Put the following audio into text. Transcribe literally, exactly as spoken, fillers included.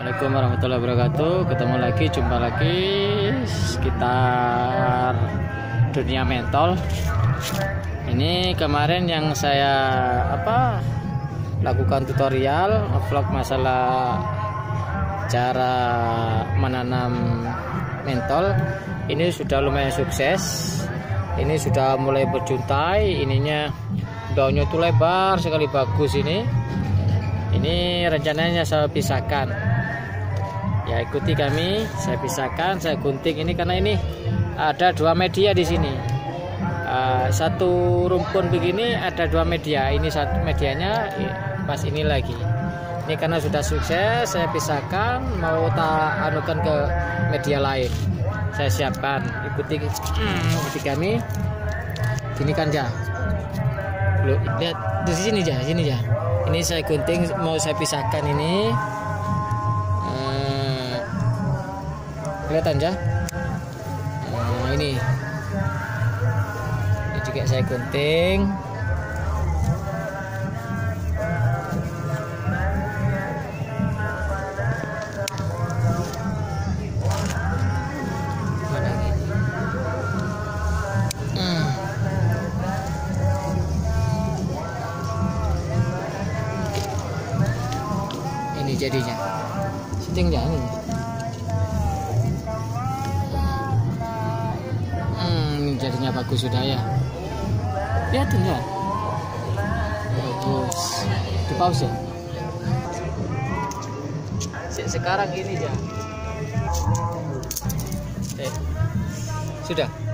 Assalamualaikum warahmatullahi wabarakatuh. Ketemu lagi, jumpa lagi sekitar dunia mentol. Ini kemarin yang saya apa lakukan tutorial vlog masalah cara menanam mentol. Ini sudah lumayan sukses. Ini sudah mulai berjuntai. Ininya daunnya itu lebar sekali, bagus ini. Ini rencananya saya pisahkan. Ya, ikuti kami, saya pisahkan, saya gunting ini karena ini ada dua media di sini. Uh, satu rumpun begini ada dua media. Ini satu medianya pas ini lagi. Ini karena sudah sukses, saya pisahkan, mau tak anukan ke media lain. Saya siapkan, ikuti, hmm, ikuti kami. Gini kan ya. Lihat di sini ya, sini ya. Ini saya gunting, mau saya pisahkan ini. Kelihatan ya, nah, ini ini juga saya gunting. Mana ini? Hmm. Ini jadinya, settingnya ini. Jadinya bagus sudah ya, lihat ya, bagus. Di pause ya. Sekarang ini ya, eh, sudah.